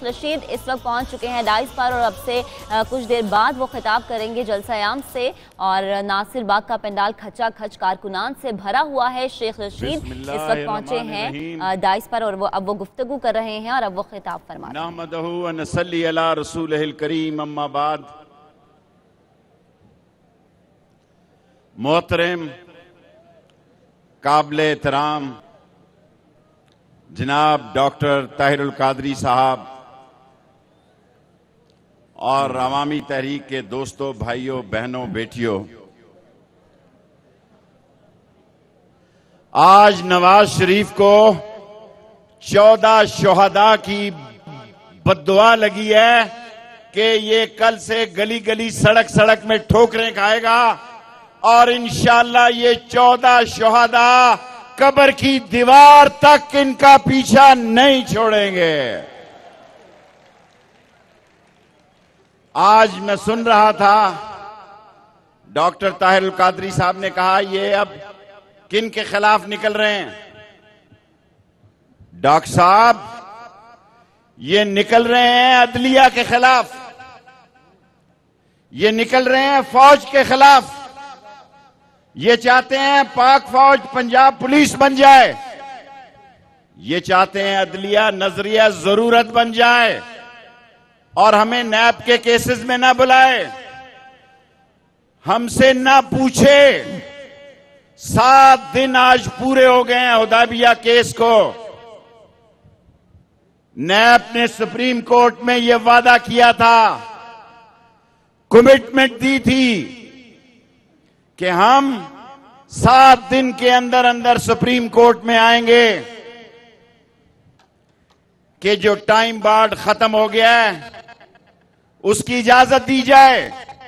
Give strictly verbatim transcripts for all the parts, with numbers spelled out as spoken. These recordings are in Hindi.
रशीद इस वक्त पहुंच चुके हैं डाइस पर और अब से कुछ देर बाद वो खिताब करेंगे जलसा-ए-आम से। और नासिर बाग का पंडाल खचा खच कारकुनान से भरा हुआ है। शेख रशीद इस वक्त पहुंचे हैं डाइस पर और वो अब वो गुफ्तगू कर रहे हैं और अब वो खिताब फरमा रहे हैं। नहमदहु व नसल्ली अला रसूलिहिल करीम, अम्मा बाद। मोहतरम काबिल एहतराम जनाब डॉक्टर ताहिरुल कादरी साहब और अवामी तहरीक के दोस्तों, भाइयों, बहनों, बेटियों, आज नवाज शरीफ को चौदह शोहदा की बद्दुआ लगी है कि ये कल से गली गली सड़क सड़क में ठोकरें खाएगा और इंशाअल्लाह ये चौदह शोहदा कब्र की दीवार तक इनका पीछा नहीं छोड़ेंगे। आज मैं सुन रहा था डॉक्टर ताहिरुल कादरी साहब ने कहा ये अब किन के खिलाफ निकल रहे हैं। डॉक्टर साहब ये निकल रहे हैं अदलिया के खिलाफ, ये निकल रहे हैं फौज के खिलाफ। ये चाहते हैं पाक फौज पंजाब पुलिस बन जाए, ये चाहते हैं अदलिया नजरिया जरूरत बन जाए और हमें नैब के केसेस में ना बुलाए, हमसे ना पूछे। सात दिन आज पूरे हो गए हैं हुदैबिया केस को। नैब ने सुप्रीम कोर्ट में यह वादा किया था, कमिटमेंट दी थी कि हम सात दिन के अंदर अंदर सुप्रीम कोर्ट में आएंगे कि जो टाइम बार्ड खत्म हो गया है उसकी इजाजत दी जाए।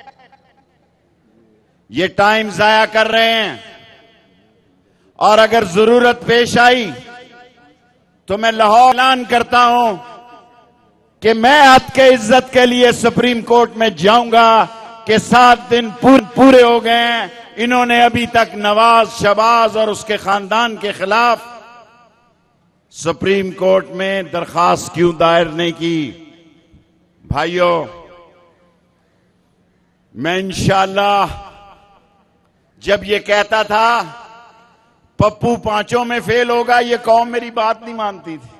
ये टाइम जाया कर रहे हैं और अगर जरूरत पेश आई तो मैं लाहौर ऐलान करता हूं कि मैं आपके इज्जत के लिए सुप्रीम कोर्ट में जाऊंगा कि सात दिन पूर, पूरे हो गए हैं, इन्होंने अभी तक नवाज शहबाज और उसके खानदान के खिलाफ सुप्रीम कोर्ट में दरखास्त क्यों दायर नहीं की। भाइयों, मैं इंशाअल्लाह जब ये कहता था पप्पू पांचों में फेल होगा, ये कौम मेरी बात नहीं मानती थी।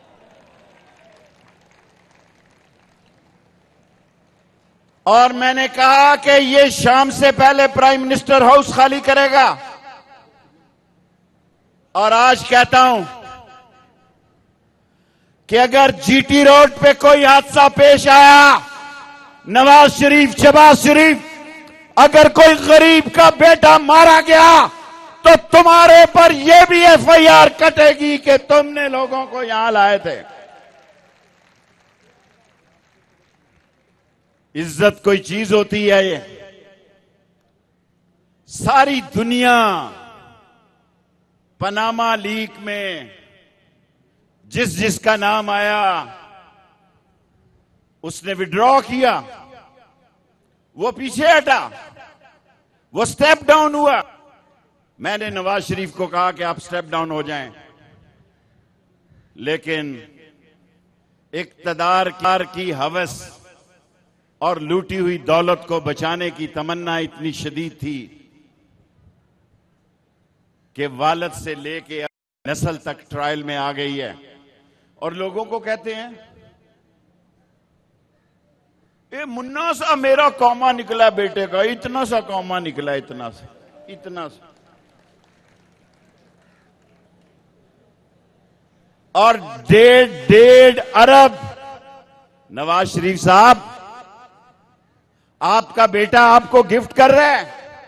और मैंने कहा कि ये शाम से पहले प्राइम मिनिस्टर हाउस खाली करेगा और आज कहता हूं कि अगर जीटी रोड पे कोई हादसा पेश आया, नवाज शरीफ, शहबाज शरीफ, अगर कोई गरीब का बेटा मारा गया तो तुम्हारे पर यह भी एफ आई आर कटेगी कि तुमने लोगों को यहां लाए थे। इज्जत कोई चीज होती है। ये सारी दुनिया पनामा लीक में जिस जिसका नाम आया उसने विड्रॉ किया, वो पीछे हटा, वो स्टेप डाउन हुआ। मैंने नवाज शरीफ को कहा कि आप स्टेप डाउन हो जाएं, लेकिन इक्तदार की हवस और लूटी हुई दौलत को बचाने की तमन्ना इतनी शदीद थी कि वालिद से लेके नस्ल तक ट्रायल में आ गई है। और लोगों को कहते हैं ये मुन्ना सा मेरा कौमा निकला बेटे का, इतना सा कौमा निकला, इतना सा इतना सा। और डेढ़ डेढ़ अरब नवाज शरीफ साहब आपका बेटा आपको गिफ्ट कर रहा है,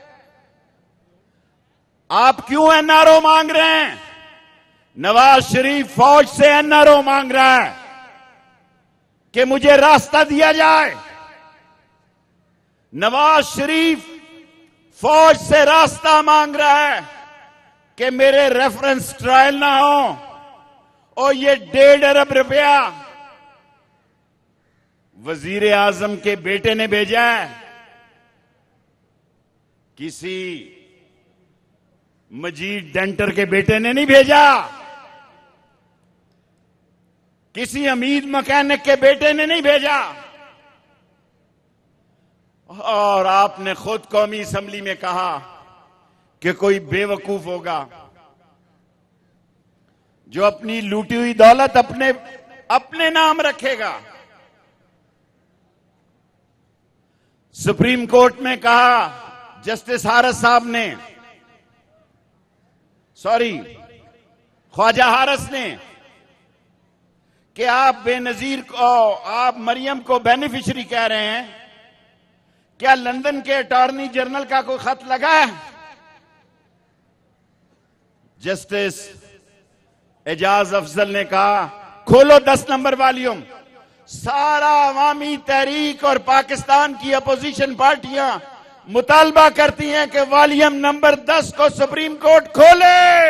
आप क्यों एन आर ओ मांग रहे हैं? नवाज शरीफ फौज से एन आर ओ मांग रहा है कि मुझे रास्ता दिया जाए। नवाज शरीफ फौज से रास्ता मांग रहा है कि मेरे रेफरेंस ट्रायल ना हो। और ये डेढ़ अरब रुपया वजीर आजम के बेटे ने भेजा है, किसी मजीद डेंटर के बेटे ने नहीं भेजा किसी हमीद मैकेनिक के बेटे ने नहीं भेजा। और आपने खुद कौमी असेंबली में कहा कि कोई बेवकूफ होगा जो अपनी लूटी हुई दौलत अपने अपने नाम रखेगा। सुप्रीम कोर्ट में कहा जस्टिस हारिस साहब ने, सॉरी ख्वाजा हारिस ने, कि आप बेनजीर को, आप मरियम को बेनिफिशियरी कह रहे हैं। क्या लंदन के अटॉर्नी जनरल का कोई खत लगा है? जस्टिस एजाज अफजल ने कहा खोलो दस नंबर वॉल्यूम। सारा अवामी तहरीक और पाकिस्तान की अपोजिशन पार्टियां मुतालबा करती हैं कि वॉल्यूम नंबर दस को सुप्रीम कोर्ट खोले।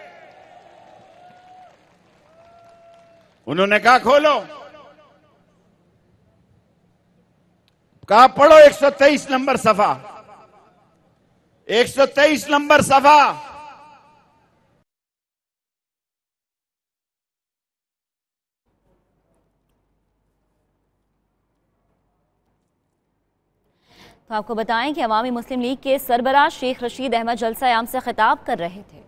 उन्होंने कहा खोलो। कहा पढ़ो एक सौ तेईस नंबर सफा, एक सौ तेईस नंबर सफा। तो आपको बताएं कि अवामी मुस्लिम लीग के सरबराह शेख रशीद अहमद जलसा-ए-आम से खिताब कर रहे थे।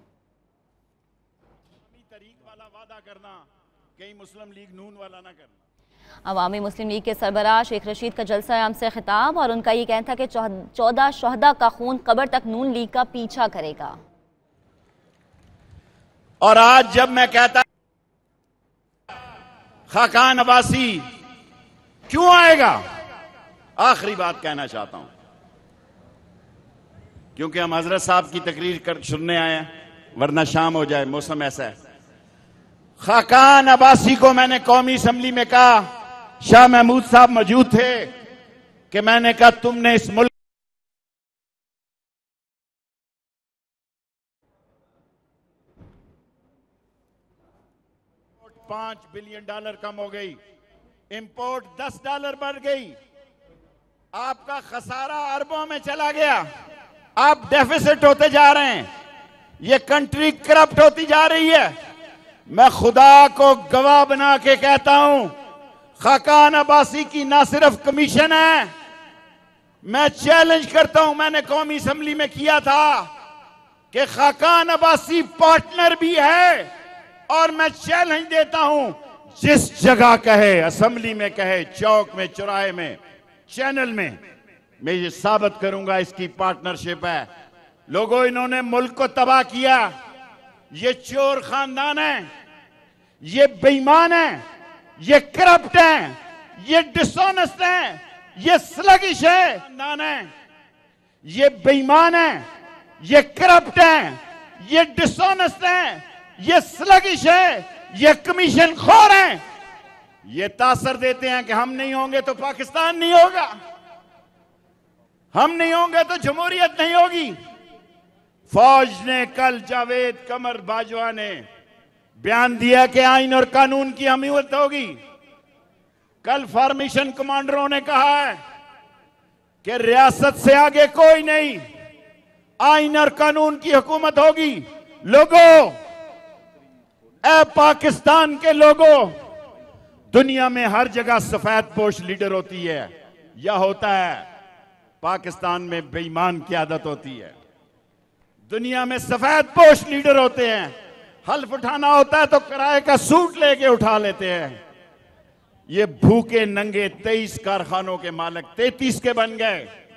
तरीक वाला वादा करना, कहीं मुस्लिम लीग नून वाला ना करना। अवामी मुस्लिम लीग के सरबराह शेख रशीद का जलसा-ए-आम से खिताब, और उनका ये कहना था कि चौदह शहदा का खून कब्र तक नून लीग का पीछा करेगा। और आज जब मैं कहता खाकान अब्बासी क्यों आएगा, आखिरी बात कहना चाहता हूं, क्योंकि हम हजरत साहब की तकरीर कर सुनने आए हैं, वरना शाम हो जाए, मौसम ऐसा है। खाकान अब्बासी को मैंने कौमी असेंबली में कहा, शाह महमूद साहब मौजूद थे, कि मैंने कहा तुमने इस मुल्क पांच बिलियन डॉलर कम हो गई, इंपोर्ट दस डॉलर बढ़ गई, आपका खसारा अरबों में चला गया, आप डेफिसिट होते जा रहे हैं, ये कंट्री करप्ट होती जा रही है। मैं खुदा को गवाह बना के कहता हूं, खाकान अब्बासी की ना सिर्फ कमीशन है, मैं चैलेंज करता हूं, मैंने कौमी असेंबली में किया था कि खाकान अब्बासी पार्टनर भी है, और मैं चैलेंज देता हूं, जिस जगह कहे, असेंबली में कहे, चौक में, चौराहे में, चैनल में, मैं ये साबित करूंगा इसकी पार्टनरशिप है। लोगों, इन्होंने मुल्क को तबाह किया, ये चोर खानदान है, ये बेईमान है, ये करप्ट है, ये डिसऑनेस्ट है, ये स्लगिश है, खानदान है, ये बेईमान है, ये करप्ट है, ये डिसऑनेस्ट है, ये स्लगिश है, ये कमीशन खोर है। ये तासर देते हैं कि हम नहीं होंगे तो पाकिस्तान नहीं होगा, हम नहीं होंगे तो जमहूरियत नहीं होगी। फौज ने कल, जावेद कमर बाजवा ने बयान दिया कि आइन और कानून की हमीयत होगी। कल फॉर्मेशन कमांडरों ने कहा है कि रियासत से आगे कोई नहीं, आइन और कानून की हुकूमत होगी। लोगों, ए पाकिस्तान के लोगों, दुनिया में हर जगह सफेद पोश लीडर होती है, या होता है, पाकिस्तान में बेईमान की आदत होती है। दुनिया में सफेद पोश लीडर होते हैं, हल्फ उठाना होता है तो किराए का सूट लेके उठा लेते हैं। ये भूखे नंगे तेईस कारखानों के मालिक तैतीस के बन गए।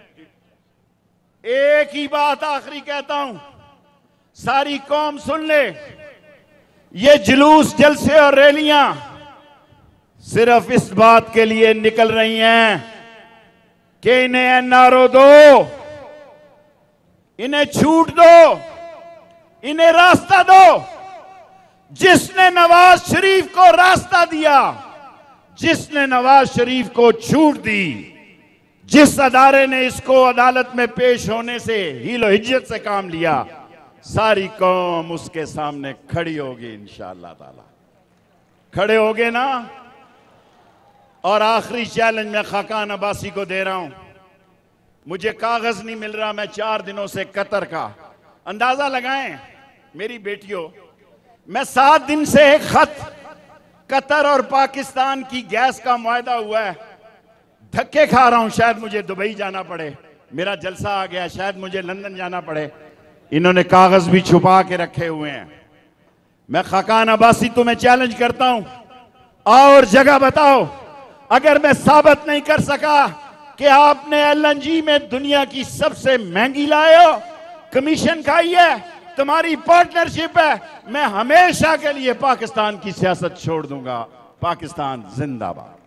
एक ही बात आखिरी कहता हूं, सारी कौम सुन ले, ये जुलूस, जलसे और रैलियां सिर्फ इस बात के लिए निकल रही हैं कि इन्हें एनआरओ दो, इन्हें छूट दो, इन्हें रास्ता दो। जिसने नवाज शरीफ को रास्ता दिया, जिसने नवाज शरीफ को छूट दी, जिस अदारे ने इसको अदालत में पेश होने से हीलो हिज्जत से काम लिया, सारी कौम उसके सामने खड़ी होगी इंशाअल्लाह ताला। खड़े होगे ना? और आखिरी चैलेंज मैं खाकान अब्बासी को दे रहा हूं, मुझे कागज नहीं मिल रहा, मैं चार दिनों से कतर का, अंदाजा लगाएं मेरी बेटियों, मैं सात दिन से एक खत कतर और पाकिस्तान की गैस का मुआहदा हुआ है, धक्के खा रहा हूं, शायद मुझे दुबई जाना पड़े, मेरा जलसा आ गया, शायद मुझे लंदन जाना पड़े। इन्होंने कागज भी छुपा के रखे हुए हैं। मैं खाकान अब्बासी तुम्हें चैलेंज करता हूं, और जगह बताओ। अगर मैं साबित नहीं कर सका कि आपने एलएनजी में दुनिया की सबसे महंगी लाए हो, कमीशन खाई है, तुम्हारी पार्टनरशिप है, मैं हमेशा के लिए पाकिस्तान की सियासत छोड़ दूंगा। पाकिस्तान जिंदाबाद।